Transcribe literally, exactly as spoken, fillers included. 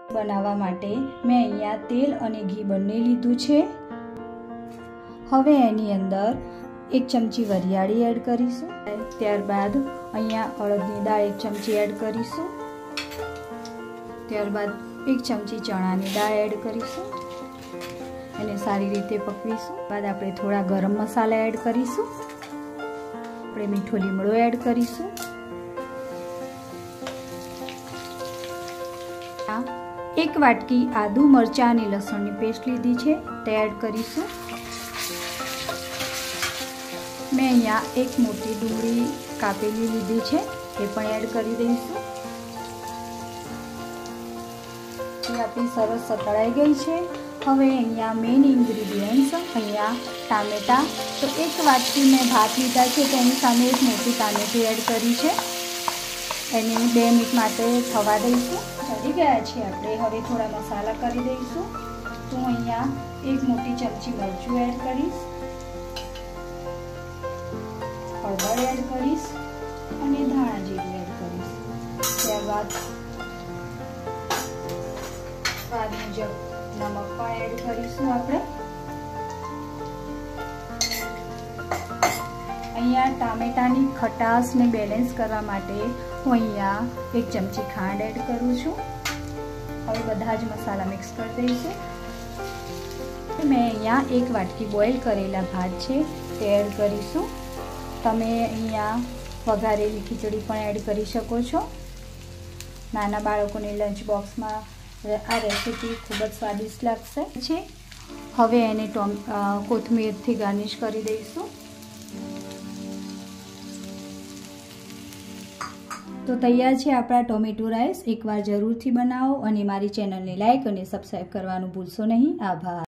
બનાવવા માટે મેં અહીંયા તેલ અને ઘી બંને લીધું છે। હવે એની અંદર એક ચમચી વરિયાળી એડ કરીશું, ત્યારબાદ અહીંયા અડદની દાળ એક ચમચી એડ કરીશું, ત્યારબાદ એક ચમચી ચણાની દાળ એડ કરીશું, એને સારી રીતે પકવીશું। બાદ આપણે થોડા ગરમ મસાલા એડ કરીશું, આપણે મીઠો લીમડો એડ કરીશું, એક વાટકી આદુ મરચાં અને લસણની પેસ્ટ લીધી છે તે એડ કરીશું। મેં અહીંયા એક મોટી ડુંગળી કાપેલી લીધી છે એ પણ એડ કરી દઈશું। એ આપણી સરસ સતળાઈ ગઈ છે। હવે અહીંયા મેઇન ઇન્ગ્રીડિયન્ટ્સ અહીંયા ટામેટાં, તો એક વાટકી મેં ભાત લીધા છે તો એની સામે એક મોટી ટામેટી એડ કરી છે, એને બે મિનિટ માટે થવા દઈશું। ચડી ગયા છે આપણે, હવે થોડા મસાલા કરી દઈશું। તો અહીંયા એક મોટી ચમચી મરચું એડ કરીશ, હળદર એડ કરીશ અને ધાણા જીરું એડ કરીશ, ત્યારબાદ સ્વાદ મુજબ નમક પણ એડ કરીશું। આપણે અહીંયા ટામેટાની ખટાશને બેલેન્સ કરવા માટે હું અહીંયા એક ચમચી ખાંડ એડ કરું છું। હવે બધા જ મસાલા મિક્સ કરી દઈશું। મેં અહીંયા એક વાટકી બોઇલ કરેલા ભાત છે તે એડ કરીશું। તમે અહીંયા વઘારેલી ખીચડી પણ એડ કરી શકો છો। નાના બાળકોને લંચ બોક્સમાં આ રેસીપી ખૂબ જ સ્વાદિષ્ટ લાગશે છે। હવે એને ટોમ કોથમીરથી ગાર્નિશ કરી દઈશું। તો તૈયાર છે આપણા ટોમેટો રાઈસ। એકવાર જરૂરથી બનાવો અને મારી ચેનલને લાઈક અને સબસ્ક્રાઈબ કરવાનું ભૂલશો નહીં। આભાર।